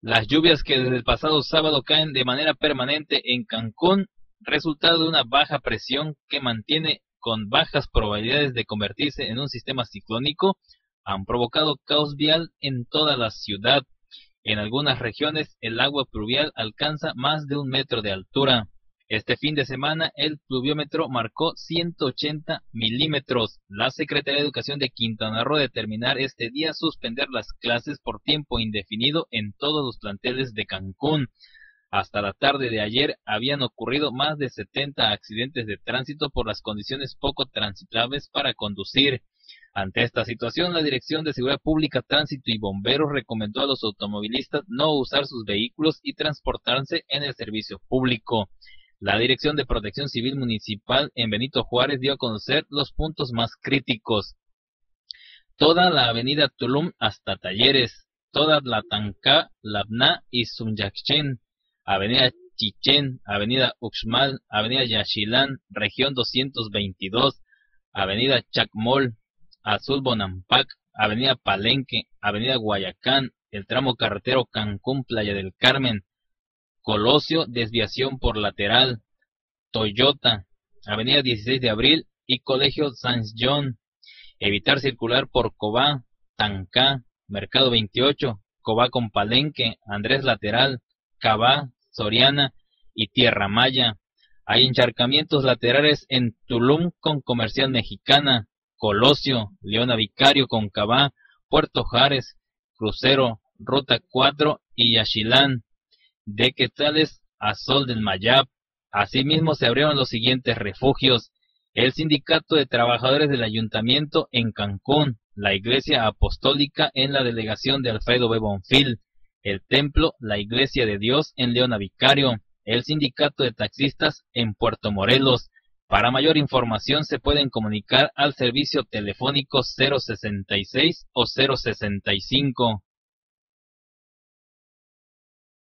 Las lluvias que desde el pasado sábado caen de manera permanente en Cancún, resultado de una baja presión que mantiene con bajas probabilidades de convertirse en un sistema ciclónico, han provocado caos vial en toda la ciudad. En algunas regiones el agua pluvial alcanza más de 1 metro de altura. Este fin de semana el pluviómetro marcó 180 milímetros. La Secretaría de Educación de Quintana Roo determinar este día suspender las clases por tiempo indefinido en todos los planteles de Cancún. Hasta la tarde de ayer habían ocurrido más de 70 accidentes de tránsito por las condiciones poco transitables para conducir. Ante esta situación, la Dirección de Seguridad Pública, Tránsito y Bomberos recomendó a los automovilistas no usar sus vehículos y transportarse en el servicio público. La Dirección de Protección Civil Municipal en Benito Juárez dio a conocer los puntos más críticos. Toda la avenida Tulum hasta Talleres, toda Tlancá, Labná y Sumyachen, avenida Chichén, avenida Uxmal, avenida Yaxchilán, región 222, avenida Chacmol, Azul Bonampak, avenida Palenque, avenida Guayacán, el tramo carretero Cancún, Playa del Carmen, Colosio, desviación por lateral, Toyota, avenida 16 de abril y Colegio San John. Evitar circular por Cobá, Tancá, Mercado 28, Cobá con Palenque, Andrés Lateral, Cabá, Soriana y Tierra Maya. Hay encharcamientos laterales en Tulum con Comercial Mexicana, Colosio, Leona Vicario con Cabá, Puerto Jares, Crucero, Ruta 4 y Yaxchilán. De Quetzales a Sol del Mayab. Asimismo se abrieron los siguientes refugios: el Sindicato de Trabajadores del Ayuntamiento en Cancún, la Iglesia Apostólica en la delegación de Alfredo B. Bonfil, el Templo La Iglesia de Dios en Leona Vicario, el Sindicato de Taxistas en Puerto Morelos. Para mayor información se pueden comunicar al servicio telefónico 066 o 065.